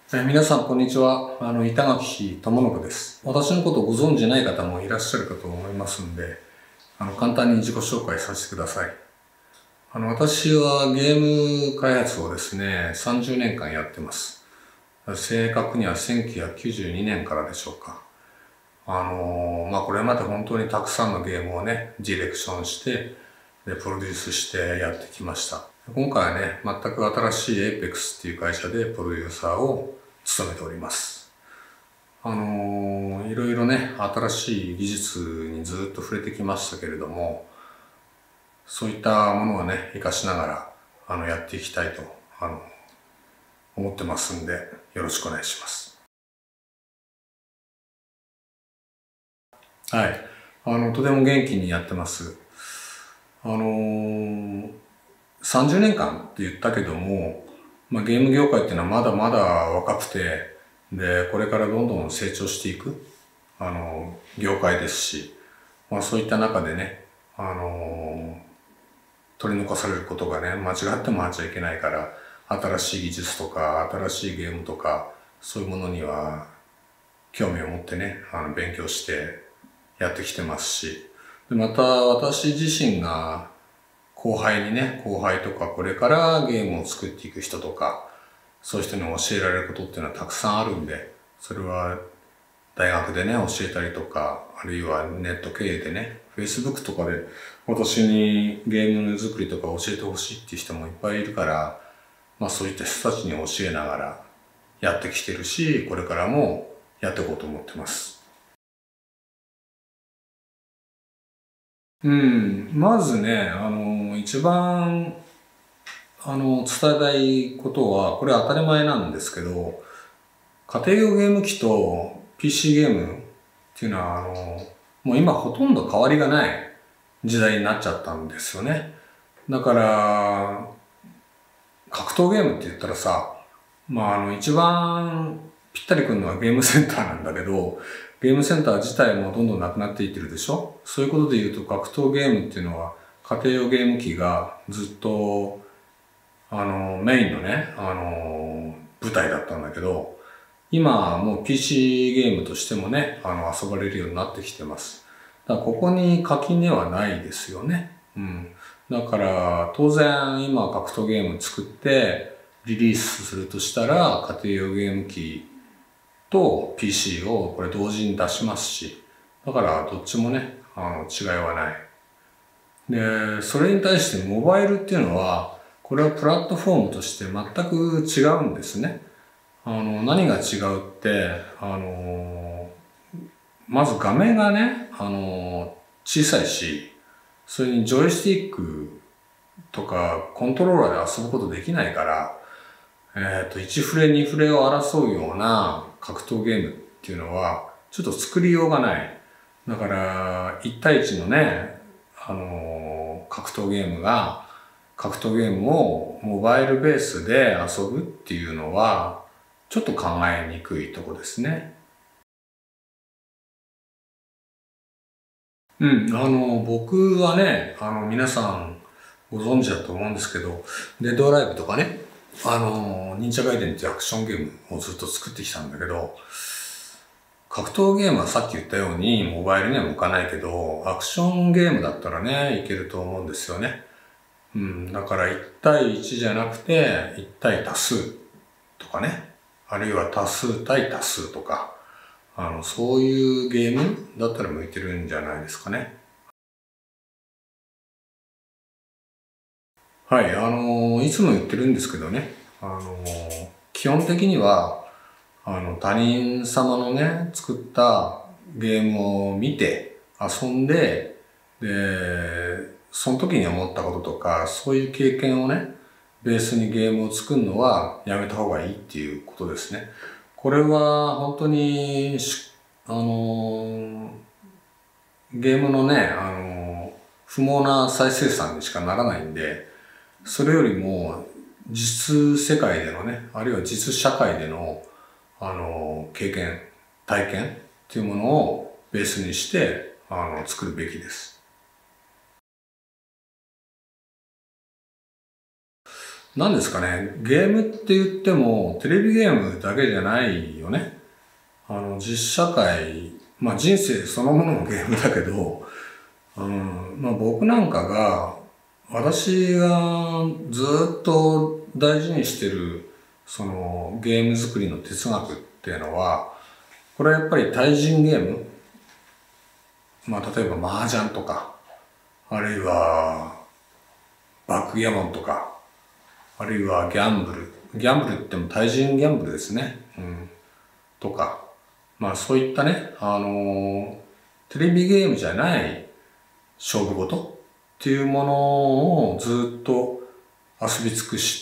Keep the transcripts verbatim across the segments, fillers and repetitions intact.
え皆さん、こんにちは。あの、板垣智信です。私のことをご存知ない方もいらっしゃるかと思いますんで、あの、簡単に自己紹介させてください。あの、私はゲーム開発をですね、さんじゅうねんかんやってます。正確にはせんきゅうひゃくきゅうじゅうにねんからでしょうか。あの、まあ、これまで本当にたくさんのゲームをね、ディレクションして、で、プロデュースしてやってきました。今回はね、全く新しい エイペックス っていう会社でプロデューサーを務めております。あのー、いろいろね、新しい技術にずっと触れてきましたけれども、そういったものをね、活かしながら、あの、やっていきたいと、あの、思ってますんで、よろしくお願いします。はい。あの、とても元気にやってます。あのー、さんじゅうねんかんって言ったけども、まあ、ゲーム業界っていうのはまだまだ若くて、で、これからどんどん成長していく、あの、業界ですし、まあそういった中でね、あの、取り残されることがね、間違ってもあっちゃいけないから、新しい技術とか、新しいゲームとか、そういうものには興味を持ってね、あの、勉強してやってきてますし、でまた私自身が後輩にね、後輩とかこれからゲームを作っていく人とか、そういう人に教えられることっていうのはたくさんあるんで、それは大学でね、教えたりとか、あるいはネット経営でね、Facebook とかで私にゲーム作りとか教えてほしいっていう人もいっぱいいるから、まあそういった人たちに教えながらやってきてるし、これからもやっていこうと思ってます。うん、まずね、あの、一番、あの、伝えたいことは、これは当たり前なんですけど、家庭用ゲーム機と ピーシー ゲームっていうのは、あの、もう今ほとんど変わりがない時代になっちゃったんですよね。だから、格闘ゲームって言ったらさ、まああの一番ぴったりくるのはゲームセンターなんだけど、ゲームセンター自体もどんどんなくなっていってるでしょ。そういうことで言うと格闘ゲームっていうのは家庭用ゲーム機がずっとあのメインのね、あの舞台だったんだけど、今はもう ピーシー ゲームとしてもね、あの遊ばれるようになってきてます。だからここに垣根はないですよね。うん。だから当然今格闘ゲーム作ってリリースするとしたら家庭用ゲーム機と ピーシー をこれ同時に出しますし、だからどっちもね、あの違いはない。で、それに対してモバイルっていうのは、これはプラットフォームとして全く違うんですね。あの、何が違うって、あの、まず画面がね、あの、小さいし、それにジョイスティックとかコントローラーで遊ぶことできないから、えっと、いちフレにフレを争うような格闘ゲームっていうのは、ちょっと作りようがない。だから、いち対いちのね、あの、格闘ゲームが、格闘ゲームをモバイルベースで遊ぶっていうのは、ちょっと考えにくいとこですね。うん、あの、僕はね、あの、皆さんご存知だと思うんですけど、デッドアライブとかね、あの、忍者ガイデンっていうアクションゲームをずっと作ってきたんだけど、格闘ゲームはさっき言ったようにモバイルには向かないけど、アクションゲームだったらね、いけると思うんですよね。うん、だからいち対いちじゃなくて、いち対多数とかね、あるいは多数対多数とか、あの、そういうゲームだったら向いてるんじゃないですかね。はい、あの、いつも言ってるんですけどね、あの、基本的には、あの、他人様のね、作ったゲームを見て、遊んで、で、その時に思ったこととか、そういう経験をね、ベースにゲームを作るのはやめた方がいいっていうことですね。これは本当にし、あの、ゲームのね、あの、不毛な再生産にしかならないんで、それよりも実世界でのね、あるいは実社会での、あの、経験、体験っていうものをベースにして、あの、作るべきです。 何ですかね、ゲームって言っても、テレビゲームだけじゃないよね。あの、実社会、まあ人生そのものもゲームだけど、うん、まあ僕なんかが、私がずっと大事にしてる、そのゲーム作りの哲学っていうのは、これはやっぱり対人ゲーム、まあ例えば麻雀とか、あるいはバックギャモンとか、あるいはギャンブル。ギャンブルって言っても対人ギャンブルですね。うん、とか、まあそういったね、あのー、テレビゲームじゃない勝負事っていうものをずっと遊び尽くして、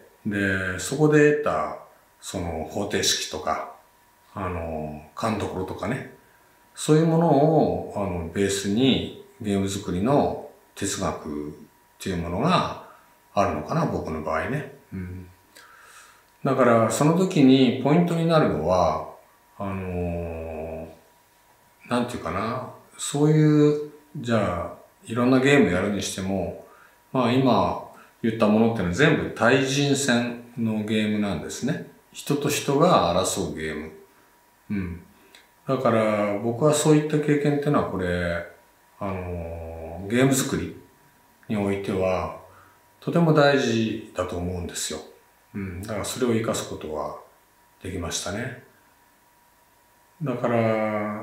で、そこで得たその方程式とか、あの、勘どころとかね、そういうものをあのベースにゲーム作りの哲学っていうものがあるのかな、僕の場合ね。うん、だからその時にポイントになるのは、あのー、なんていうかな、そういう、じゃあ、いろんなゲームやるにしても、まあ今言ったものっていうのは全部対人戦のゲームなんですね。人と人が争うゲーム。うん。だから僕はそういった経験っていうのはこれ、あのー、ゲーム作りにおいてはとても大事だと思うんですよ。うん。だからそれを活かすことはできましたね。だから、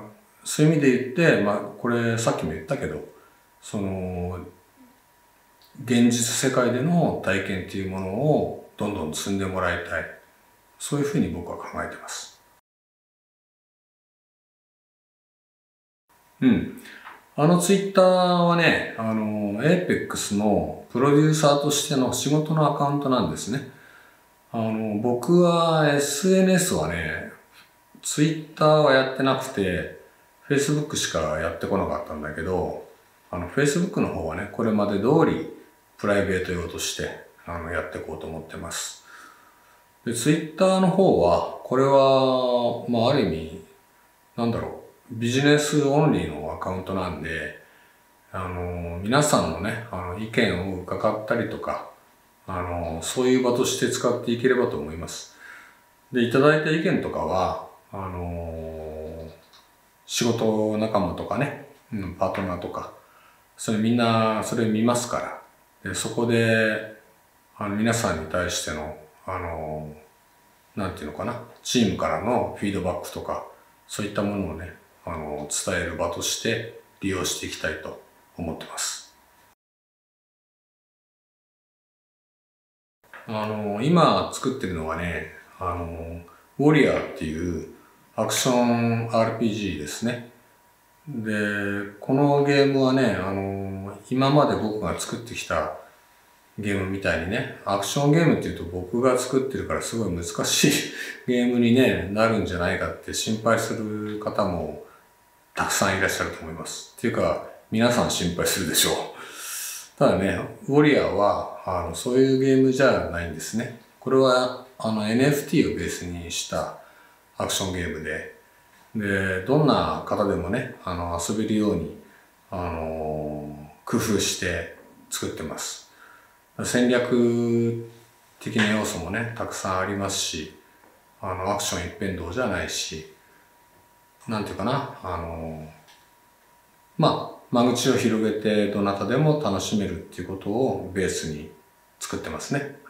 そういう意味で言って、まあこれさっきも言ったけど、その、現実世界での体験っていうものをどんどん積んでもらいたい。そういうふうに僕は考えてます。うん。あのツイッターはね、あの、エーペックス のプロデューサーとしての仕事のアカウントなんですね。あの、僕は エスエヌエス はね、ツイッターはやってなくて、Facebook しかやってこなかったんだけど、あの、Facebook の方はね、これまで通りプライベート用として、あの、やっていこうと思ってます。で、Twitter の方は、これは、まあ、ある意味、なんだろう、ビジネスオンリーのアカウントなんで、あの、皆さんのね、あの、意見を伺ったりとか、あの、そういう場として使っていければと思います。で、いただいた意見とかは、あの、仕事仲間とかね、うん、パートナーとか、それみんな、それ見ますから、で、そこで、あの、皆さんに対しての、あの、なんていうのかな、チームからのフィードバックとか、そういったものをね、あの、伝える場として利用していきたいと思ってます。あの、今作ってるのはね、あの、ウォリアーっていうアクション アールピージー ですね。で、このゲームはね、あの、今まで僕が作ってきたゲームみたいにね、アクションゲームっていうと僕が作ってるからすごい難しいゲームに、ね、なるんじゃないかって心配する方もたくさんいらっしゃると思います。っていうか、皆さん心配するでしょう。ただね、ウォリアーはあのそういうゲームじゃないんですね。これはあの エヌエフティー をベースにしたアクションゲームで、で、どんな方でもね、あの遊べるように、あの工夫して作ってます。戦略的な要素もね、たくさんありますし、あの、アクション一辺倒じゃないし、なんていうかな、あの、まあ、間口を広げてどなたでも楽しめるっていうことをベースに作ってますね。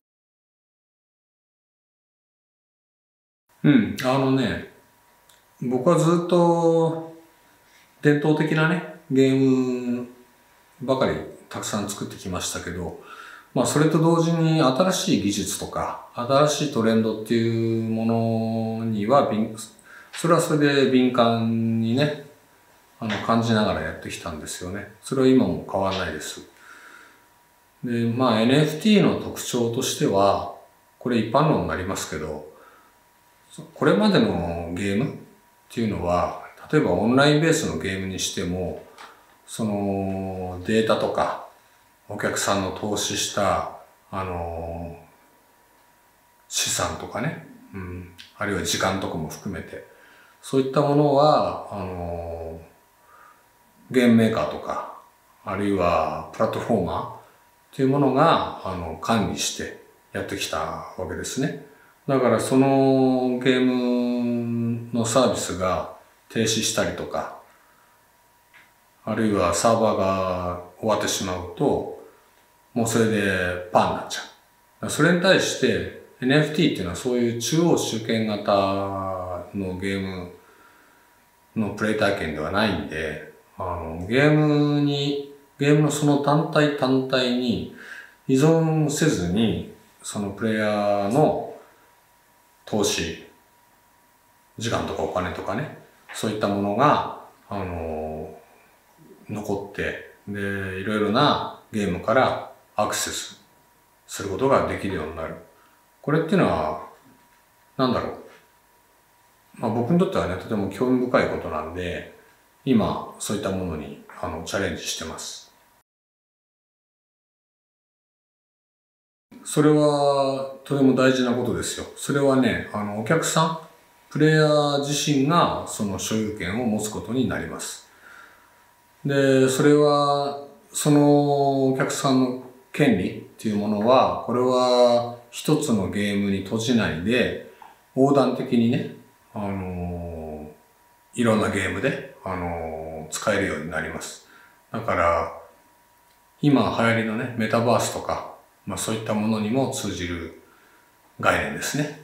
うん、あのね、僕はずっと伝統的なね、ゲームばかりたくさん作ってきましたけど、まあそれと同時に新しい技術とか、新しいトレンドっていうものには敏、それはそれで敏感にね、あの感じながらやってきたんですよね。それは今も変わらないです。で、まあ エヌエフティー の特徴としては、これ一般論になりますけど、これまでのゲームっていうのは、例えばオンラインベースのゲームにしても、そのデータとか、お客さんの投資した、あの、資産とかね、うん、あるいは時間とかも含めて、そういったものは、あの、ゲームメーカーとか、あるいはプラットフォーマーっていうものが、あの、管理して、 やってきたわけですね。だからそのゲームのサービスが停止したりとか、あるいはサーバーが終わってしまうと、もうそれでパーになっちゃう。それに対して エヌエフティー っていうのはそういう中央集権型のゲームのプレイ体験ではないんで、あのゲームに、ゲームのその単体単体に依存せずに、そのプレイヤーの投資、時間とかお金とかね、そういったものが、あの、残って、で、いろいろなゲームからアクセスすることができるようになる。これっていうのは、なんだろう。まあ僕にとってはね、とても興味深いことなんで、今、そういったものに、あの、チャレンジしてます。それは、とても大事なことですよ。それはね、あの、お客さん、プレイヤー自身がその所有権を持つことになります。で、それは、そのお客さんの権利っていうものは、これは一つのゲームに閉じないで、横断的にね、あの、いろんなゲームで、あの、使えるようになります。だから、今流行りのね、メタバースとか、まあそういったものにも通じる概念ですね。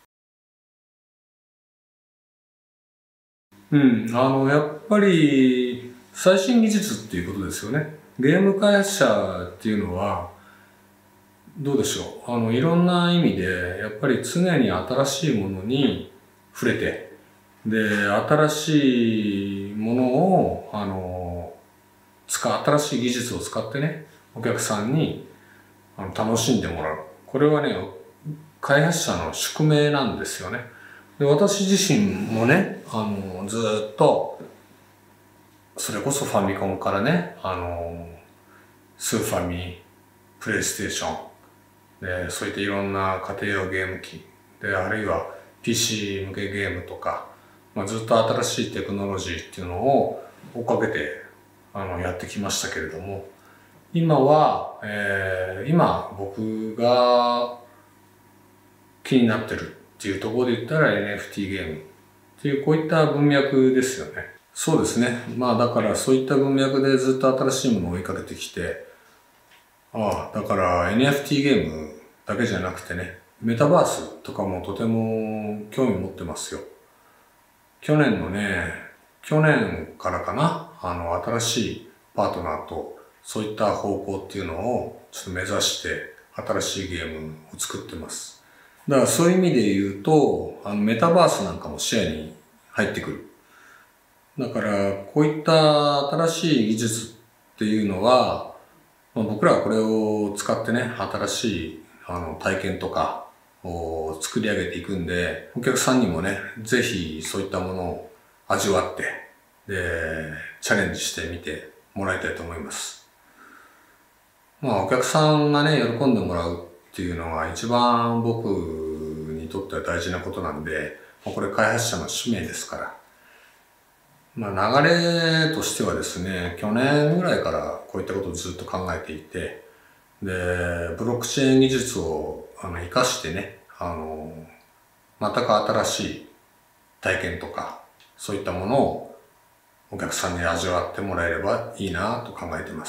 うん、あの、やっぱり最新技術っていうことですよね。ゲーム開発者っていうのは、どうでしょう。あの、いろんな意味で、やっぱり常に新しいものに触れて、で、新しいものを、あの、使、新しい技術を使ってね、お客さんにあの楽しんでもらう。これはね、開発者の宿命なんですよね。で、私自身もね、あの、ずっと、それこそファミコンからね、あの、スーファミ、プレイステーション、で、そういったいろんな家庭用ゲーム機、で、あるいは ピーシー 向けゲームとか、まあ、ずっと新しいテクノロジーっていうのを追っかけて、あの、やってきましたけれども、今は、えー、今僕が気になってるっていうところで言ったら エヌエフティー ゲームっていうこういった文脈ですよね。そうですね。まあだからそういった文脈でずっと新しいものを追いかけてきて、ああ、だから エヌエフティー ゲームだけじゃなくてね、メタバースとかもとても興味持ってますよ。去年のね、去年からかな、あの新しいパートナーとそういった方向っていうのをちょっと目指して新しいゲームを作ってます。だからそういう意味で言うと、あのメタバースなんかも視野に入ってくる。だからこういった新しい技術っていうのは、まあ、僕らはこれを使ってね、新しいあの体験とかを作り上げていくんで、お客さんにもね、ぜひそういったものを味わって、で、チャレンジしてみてもらいたいと思います。まあお客さんがね、喜んでもらうっていうのが一番僕にとっては大事なことなんで、これ開発者の使命ですから。まあ流れとしてはですね、去年ぐらいからこういったことをずっと考えていて、で、ブロックチェーン技術をあの活かしてね、あの、全く新しい体験とか、そういったものをお客さんに味わってもらえればいいなと考えています。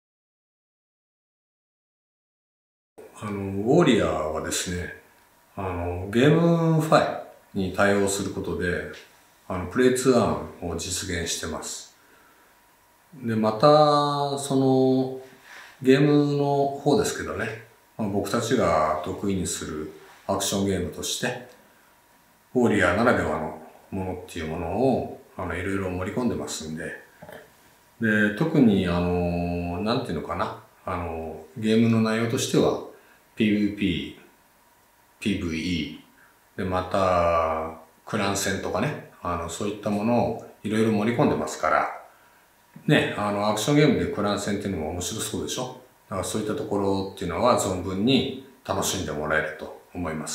あの、ウォーリアーはですね、あの、ゲームファイルに対応することで、あの、プレイツーアーンを実現してます。で、また、その、ゲームの方ですけどね、まあ、僕たちが得意にするアクションゲームとして、ウォーリアーならではのものっていうものを、あの、いろいろ盛り込んでますんで、で、特に、あの、なんていうのかな、あの、ゲームの内容としては、ピーブイピー、ピーブイイー、で、また、クラン戦とかね、あの、そういったものをいろいろ盛り込んでますから、ね、あの、アクションゲームでクラン戦っていうのも面白そうでしょ。だからそういったところっていうのは存分に楽しんでもらえると思います。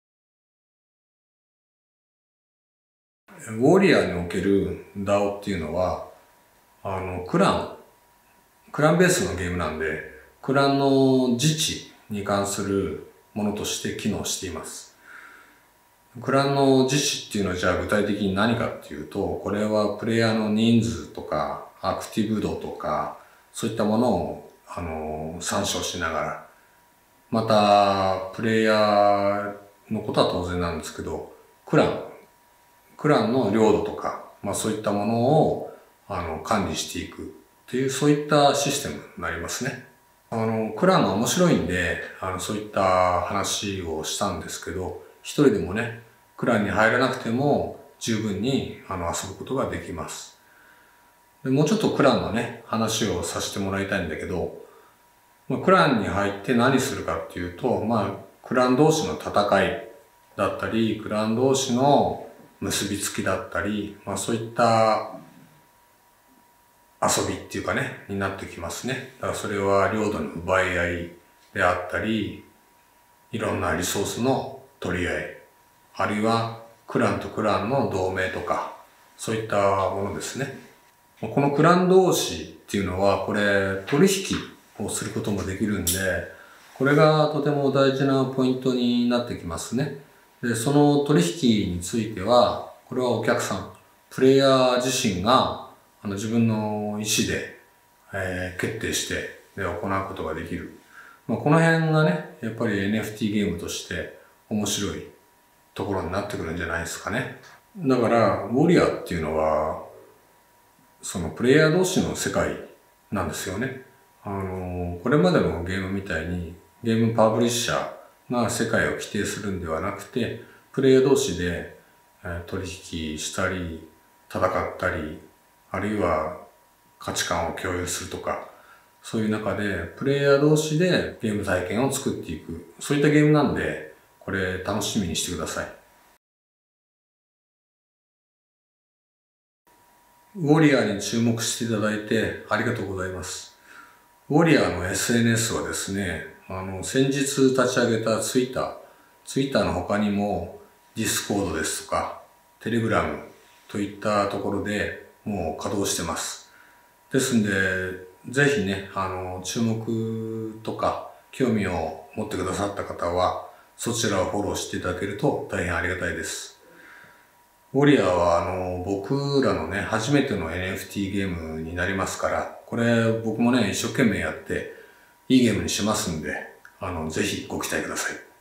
ウォーリアーにおける ダオ っていうのは、あの、クラン、クランベースのゲームなんで、クランの自治に関するものとして機能しています。クランの実施っていうのはじゃあ具体的に何かっていうと、これはプレイヤーの人数とかアクティブ度とかそういったものをあの参照しながら、またプレイヤーのことは当然なんですけど、クランクランの領土とか、まあそういったものをあの管理していくっていう、そういったシステムになりますね。あのクランが面白いんで、あのそういった話をしたんですけど、一人でもねクランに入らなくても十分にあの遊ぶことができます。でもうちょっとクランのね話をさせてもらいたいんだけど、まあ、クランに入って何するかっていうと、まあクラン同士の戦いだったり、クラン同士の結びつきだったり、まあそういった遊びっていうかね、になってきますね。だからそれは領土の奪い合いであったり、いろんなリソースの取り合い、あるいはクランとクランの同盟とか、そういったものですね。このクラン同士っていうのは、これ取引をすることもできるんで、これがとても大事なポイントになってきますね。で、その取引については、これはお客さん、プレイヤー自身があの自分の意思で、えー、決定してで行うことができる。まあ、この辺がね、やっぱり エヌエフティー ゲームとして面白いところになってくるんじゃないですかね。だから、ウォリアーっていうのは、そのプレイヤー同士の世界なんですよね。あの、これまでのゲームみたいに、ゲームパブリッシャーが世界を規定するんではなくて、プレイヤー同士で取引したり、戦ったり、あるいは価値観を共有するとか、そういう中でプレイヤー同士でゲーム体験を作っていく、そういったゲームなんで、これ楽しみにしてください。ウォリアーに注目していただいてありがとうございます。ウォリアーの エスエヌエス はですね、あの、先日立ち上げたツイッター、ツイッターの他にもディスコードですとか、テレグラムといったところでもう稼働してます。ですんで、ぜひね、あの、注目とか興味を持ってくださった方は、そちらをフォローしていただけると大変ありがたいです。ウォリアーは、あの、僕らのね、初めての エヌエフティー ゲームになりますから、これ僕もね、一生懸命やって、いいゲームにしますんで、あの、ぜひご期待ください。